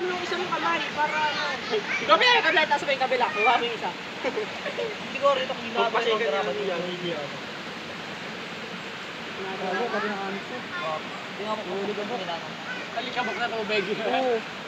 mo yung isang kamay para ano. Kabila, tapos may kabila. Kuha mo yung isa. Hindi ko rin ito kinabay ng grabe niya. Ano, kami ng anis ko. Tingnan mo kung hindi ko kinabay. Talikabok na ito, Beggy. Oo.